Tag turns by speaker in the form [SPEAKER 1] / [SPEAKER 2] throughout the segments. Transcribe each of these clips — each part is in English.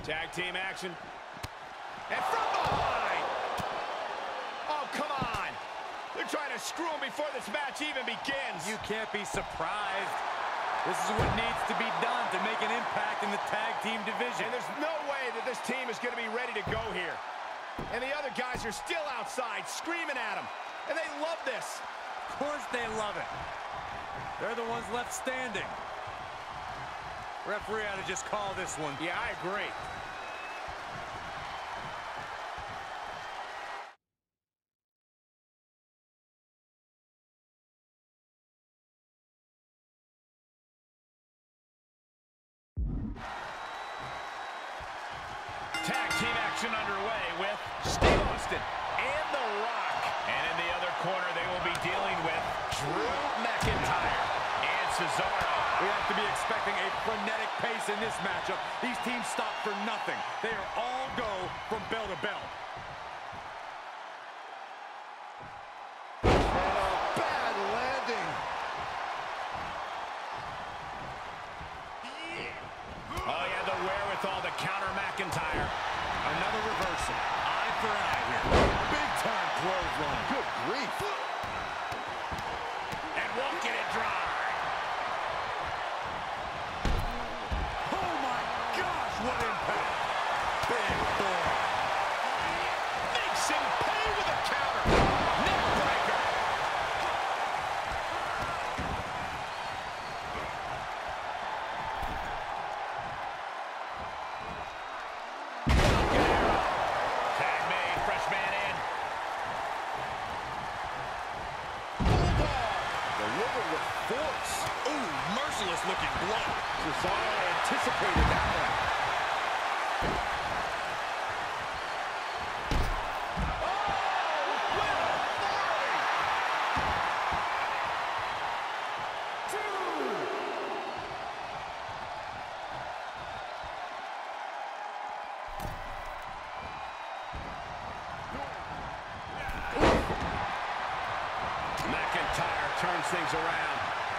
[SPEAKER 1] Tag team action. And from behind. Oh, come on. They're trying to screw him before this match even begins.
[SPEAKER 2] You can't be surprised. This is what needs to be done to make an impact in the tag team division.
[SPEAKER 1] And there's no way that this team is going to be ready to go here. And the other guys are still outside screaming at him. And they love this.
[SPEAKER 2] Of course they love it. They're the ones left standing. Referee ought to just call this one.
[SPEAKER 1] Yeah, I agree. Tag team action underway with Steve Austin and The Rock. And in the other corner, they will be dealing with Drew McIntyre and Cesaro.
[SPEAKER 2] We have to be expecting a frenetic pace in this matchup. These teams stop for nothing. They are all go from bell to bell.
[SPEAKER 1] And a bad landing. Oh, yeah, the wherewithal to counter McIntyre.
[SPEAKER 2] Another reversal. Eye for eye here. Big time clothesline.
[SPEAKER 1] Good grief. And walking it dry.
[SPEAKER 2] Oh my gosh, what impact. Big boy.
[SPEAKER 1] Makes him pay with a counter. Neck breaker. Tag made, fresh man in. Bulldog. Delivered with force.
[SPEAKER 2] Ooh, merciless looking blow.
[SPEAKER 1] Cesaro anticipated that one. McIntyre turns things around.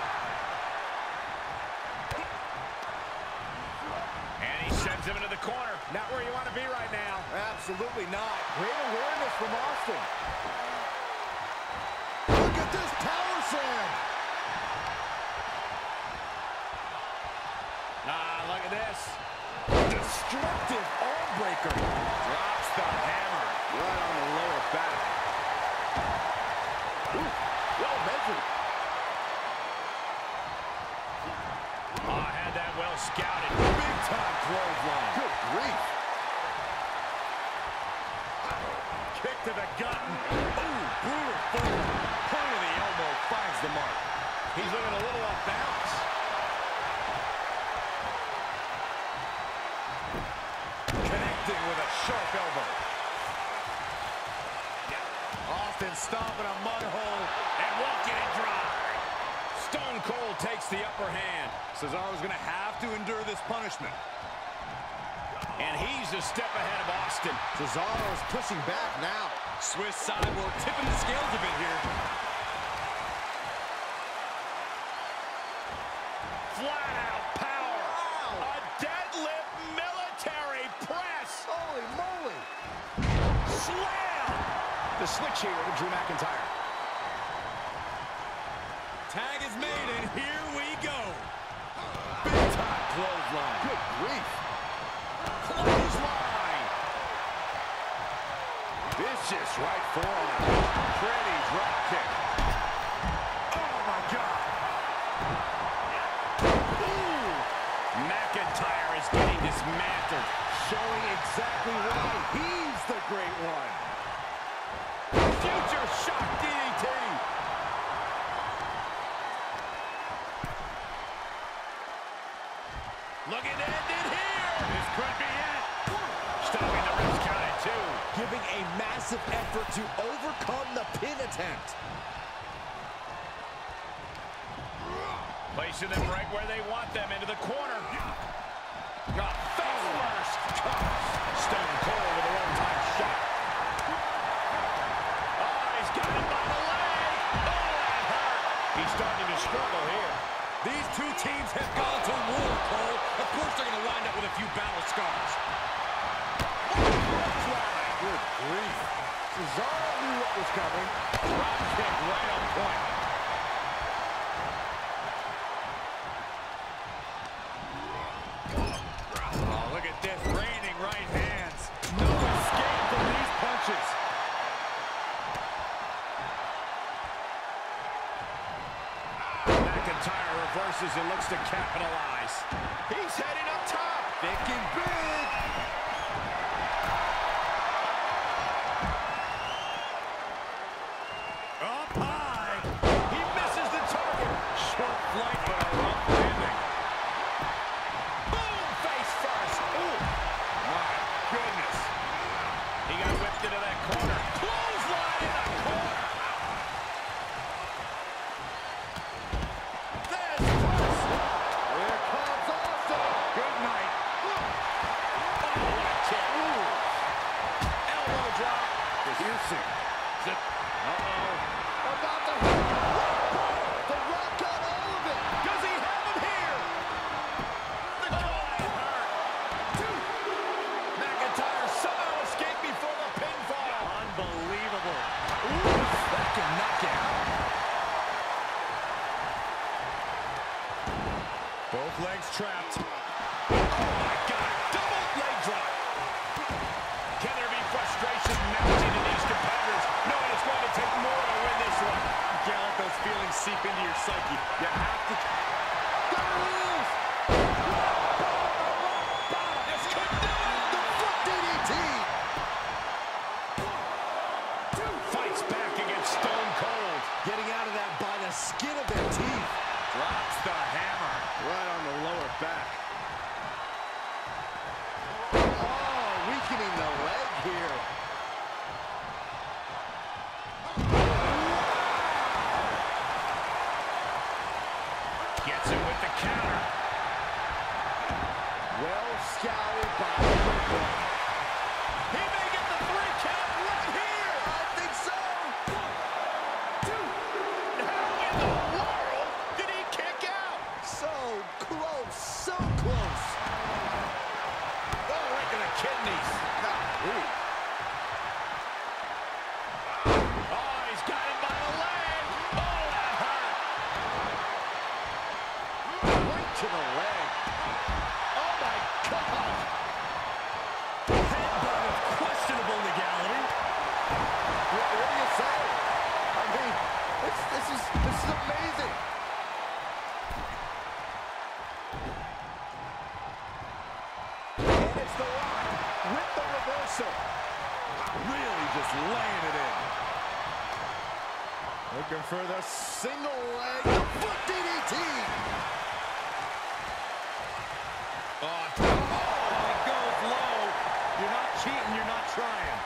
[SPEAKER 1] And he sends him into the corner. Not where you want to be right now.
[SPEAKER 2] Absolutely not.
[SPEAKER 1] Great awareness from Austin. Look at this power slam. Look at this. Destructive arm breaker. Drops the hammer right on the lower back. Ooh, well measured. Oh, had that well scouted. Big time clothesline. Good grief. Kick to the gut. Ooh, brutal forward. Point of the elbow finds the mark. He's looking a little off balance. Connecting with a sharp elbow. Austin stomping a mud hole and walking it dry. Stone Cold takes the upper hand.
[SPEAKER 2] Cesaro's going to have to endure this punishment.
[SPEAKER 1] And he's a step ahead of Austin. Cesaro's pushing back now.
[SPEAKER 2] Swiss Cyborg tipping the scales a bit here.
[SPEAKER 1] Flat out power. Wow. A deadlift military press. Holy moly. Slam. The switch here to Drew McIntyre.
[SPEAKER 2] Tag is made, and here we go.
[SPEAKER 1] Big time clothesline. Good grief. Clothesline. Vicious right forearm. Pretty drop kick. Oh, my God. Ooh. McIntyre is getting dismantled. Showing exactly why he's the great one. Future shock DDT. Looking to end it here. This could be it. Stopping the ref's count at 2. Giving a massive effort to overcome the pin attempt. Placing them right where they want them, into the corner. Face first. Stone Cold with a one-time shot. Oh, he's got him by the leg. Oh, that hurt. He's starting to struggle here.
[SPEAKER 2] These two teams have gone to war, Cole. Of course they're going to wind up with a few battle scars.
[SPEAKER 1] Good grief. Cesaro knew what was coming.
[SPEAKER 2] Drop kick right on point. Oh, look at this. Raining right hands. No escape from these punches.
[SPEAKER 1] McIntyre reverses and looks to capitalize. He's heading up top. Thinking big.
[SPEAKER 2] Up high. He misses the target. Short flight, but a rough landing.
[SPEAKER 1] Boom! Face first. Ooh.
[SPEAKER 2] My goodness.
[SPEAKER 1] He got whipped into that corner. Clothesline in the corner. There's Chris. Here comes Austin.
[SPEAKER 2] Good night.
[SPEAKER 1] Oh, what a kick. Ooh. Elbow drop.
[SPEAKER 2] Piercing. Zip.
[SPEAKER 1] Uh-oh. About to hit. The Rock got all of it. Does he have him here? The that hurt. McIntyre somehow escaped before the pinfall.
[SPEAKER 2] Unbelievable.
[SPEAKER 1] Ooh, second knockout.
[SPEAKER 2] Both legs trapped.
[SPEAKER 1] Oh, my God. Double leg drop. Can there be frustration mounting in these competitors, knowing it's going to take more to win this one?
[SPEAKER 2] You can't let those feelings seep into your psyche. You have to...
[SPEAKER 1] This could do it. The foot DDT. Fights back against Stone Cold. Getting out of that by the skin of their teeth.
[SPEAKER 2] Drops the hammer.
[SPEAKER 1] Right on the lower back. Oh, weakening the leg here. Gets him with the counter. Well scouted by the He may get the 3 count right here. I think so. 1, 2. How in the world did he kick out? So close, so close. Oh, right to the kidneys. Golly. Oh, he's got him by the leg. Oh, that hurt. Right to the leg. Oh, my God.
[SPEAKER 2] Headbutt of questionable legality.
[SPEAKER 1] What do you say? I mean, this is amazing. And it's The Rock with the reversal.
[SPEAKER 2] Really just laying it in.
[SPEAKER 1] Looking for the single leg, the foot DDT. Oh,
[SPEAKER 2] He goes low. You're not cheating, you're not trying.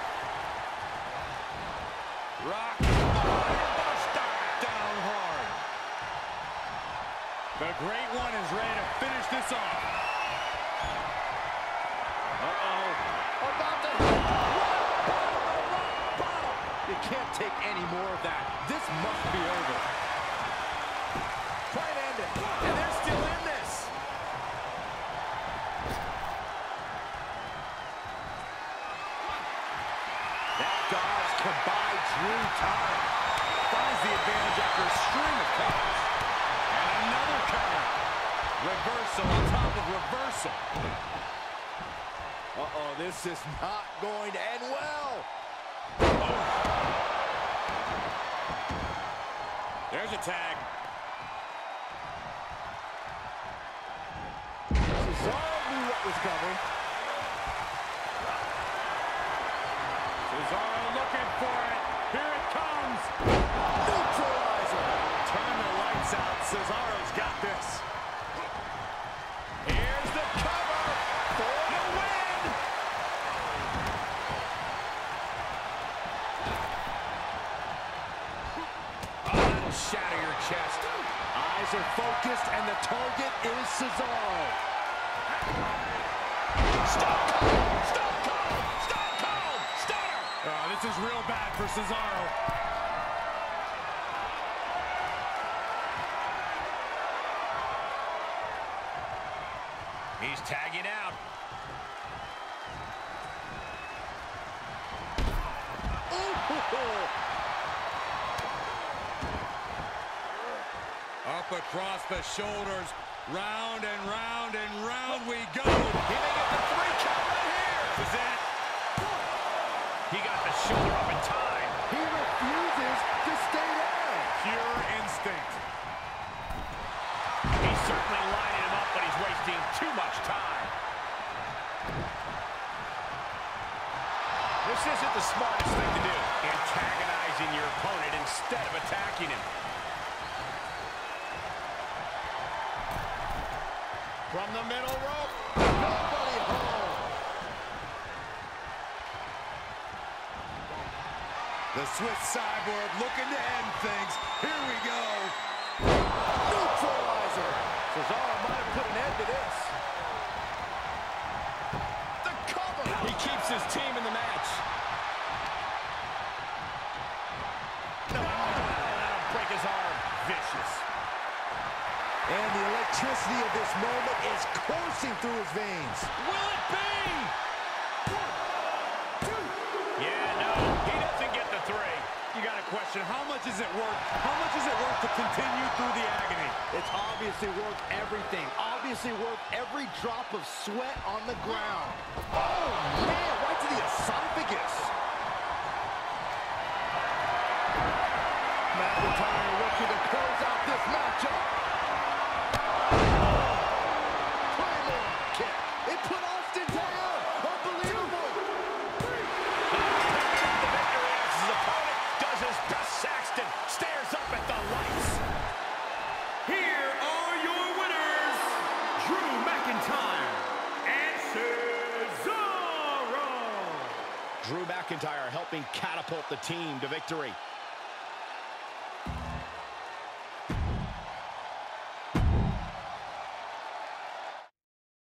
[SPEAKER 2] Rock. Buster. Down hard. The Great One is ready to finish this off.
[SPEAKER 1] Uh-oh. About to bottom.
[SPEAKER 2] You can't take any more of that. This must be over.
[SPEAKER 1] Try and end it. And they're still in this. That dodge combined Drew time.
[SPEAKER 2] Finds the advantage after a string of counters. And another counter. Reversal on top of reversal.
[SPEAKER 1] Uh-oh, this is not going to end well.
[SPEAKER 2] Oh. There's a tag.
[SPEAKER 1] Cesaro knew what was coming.
[SPEAKER 2] Cesaro looking for it. Here it comes.
[SPEAKER 1] Neutralizer.
[SPEAKER 2] Turn the lights out. Cesaro's got this.
[SPEAKER 1] Here's the cover for the win. Oh, that'll shatter your chest. Eyes are focused, and the target is Cesaro. Stone Cold! Stone Cold! Stone Cold! Stunner!
[SPEAKER 2] This is real bad for Cesaro.
[SPEAKER 1] He's tagging out.
[SPEAKER 2] Up across the shoulders. Round and round and round we go.
[SPEAKER 1] He may get the 3 count right here.
[SPEAKER 2] This is it.
[SPEAKER 1] He got the shoulder up in time.
[SPEAKER 3] He refuses to stay down.
[SPEAKER 2] Pure instinct.
[SPEAKER 1] He's certainly lining him up, but he's wasting too much time. This isn't the smartest thing to do. Antagonizing your opponent instead of attacking him. From the middle rope.
[SPEAKER 3] Nobody home.
[SPEAKER 2] The Swiss Cyborg looking to end things. Here we go.
[SPEAKER 3] Neutralizer. Cesaro might have put an end to this.
[SPEAKER 1] The cover. He keeps his team in the match. No, let him break his arm. Vicious.
[SPEAKER 3] And the electricity of this moment is coursing through his veins.
[SPEAKER 1] Will it be? 1, 2. Yeah, no, he doesn't get the 3.
[SPEAKER 2] You got a question. How much is it worth? How much is it worth to continue through the agony?
[SPEAKER 3] It's obviously worth everything. Obviously worth every drop of sweat on the ground. Oh, man, right to the esophagus. McIntyre looking to close out this matchup. Claymore kick. It put Austin down. Unbelievable. 3.
[SPEAKER 1] The victory as his opponent does his best. Saxton stares up at the lights.
[SPEAKER 4] Here are your winners, Drew McIntyre and Cesaro.
[SPEAKER 1] Drew McIntyre helping catapult the team to victory.